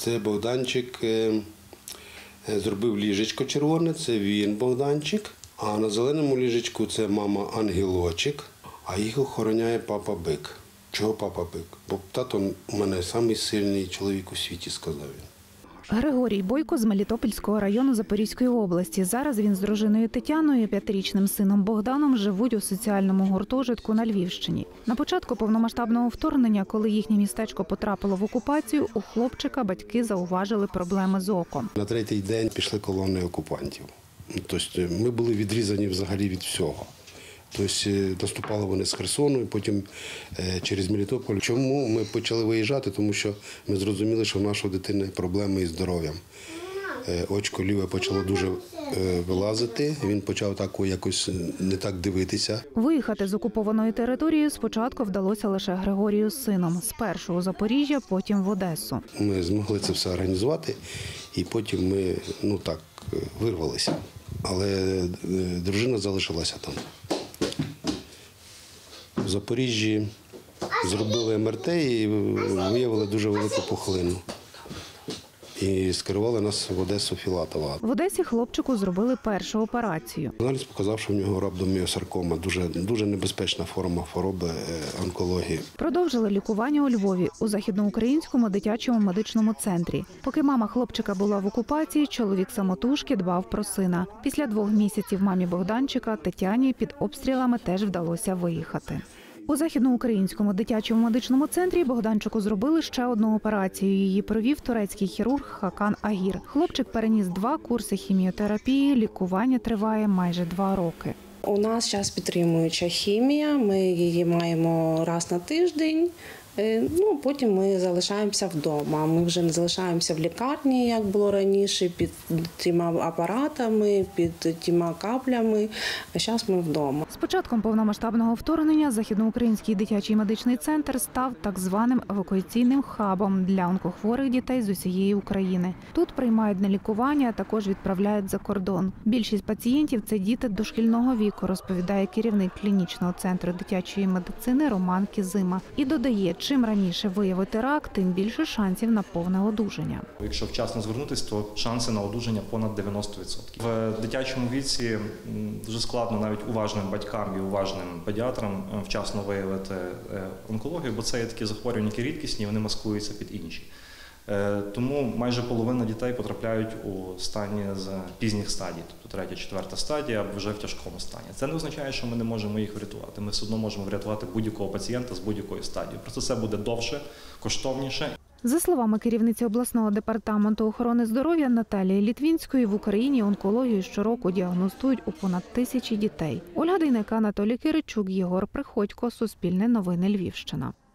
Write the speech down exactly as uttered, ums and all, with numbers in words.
Це Богданчик зробив ліжечко червоне, це він Богданчик. А на зеленому ліжечку це мама Ангелочик, а їх охороняє папа Бик. Чого папа Бик? Бо тато у мене найсильніший чоловік у світі, сказав він. Григорій Бойко з Мелітопольського району Запорізької області. Зараз він з дружиною Тетяною і п'ятирічним сином Богданом живуть у соціальному гуртожитку на Львівщині. На початку повномасштабного вторгнення, коли їхнє містечко потрапило в окупацію, у хлопчика батьки зауважили проблеми з оком. На третій день пішли колони окупантів. Тобто ми були відрізані взагалі від всього. Тобто наступали вони з Херсону і потім через Мелітополь. Чому ми почали виїжджати? Тому що ми зрозуміли, що в нашої дитини проблеми із здоров'ям. Очко ліве почало дуже вилазити, він почав так якось не так дивитися. Виїхати з окупованої території спочатку вдалося лише Григорію з сином. Спершу у Запоріжжя, потім в Одесу. Ми змогли це все організувати і потім ми, ну так, вирвалися. Але дружина залишилася там. В Запоріжжі зробили ем ер те і виявили дуже велику пухлину. І скерували нас в Одесу Філатова. В Одесі хлопчику зробили першу операцію. Аналіз показав, що в нього рhabdomyosаркома, дуже, дуже небезпечна форма хвороби онкології. Продовжили лікування у Львові у Західноукраїнському дитячому медичному центрі. Поки мама хлопчика була в окупації, чоловік самотужки дбав про сина. Після двох місяців мамі Богданчика Тетяні під обстрілами теж вдалося виїхати. У Західноукраїнському дитячому медичному центрі Богданчику зробили ще одну операцію. Її провів турецький хірург Хакан Агір. Хлопчик переніс два курси хіміотерапії, лікування триває майже два роки. У нас зараз підтримуюча хімія, ми її маємо раз на тиждень. Ну, потім ми залишаємося вдома. Ми вже не залишаємося в лікарні, як було раніше, під тіма апаратами, під тіма каплями. А зараз ми вдома. З початком повномасштабного вторгнення Західноукраїнський дитячий медичний центр став так званим евакуаційним хабом для онкохворих дітей з усієї України. Тут приймають на лікування, а також відправляють за кордон. Більшість пацієнтів – це діти дошкільного віку, розповідає керівник клінічного центру дитячої медицини Роман Кізима. І додає, чим раніше виявити рак, тим більше шансів на повне одужання. Якщо вчасно звернутися, то шанси на одужання понад дев'яносто відсотків. В дитячому віці дуже складно навіть уважним батькам і уважним педіатрам вчасно виявити онкологію, бо це є такі захворювання, які рідкісні, вони маскуються під інші. Тому майже половина дітей потрапляють у стані з пізніх стадій, тобто третя, четверта стадія, або вже в тяжкому стані. Це не означає, що ми не можемо їх врятувати. Ми все одно можемо врятувати будь-якого пацієнта з будь-якої стадії. Просто це буде довше, коштовніше. За словами керівниці обласного департаменту охорони здоров'я Наталії Літвінської, в Україні онкологію щороку діагностують у понад тисячі дітей. Ольга Дейнека, Анатолій Киричук, Єгор Приходько, Суспільне новини, Львівщина.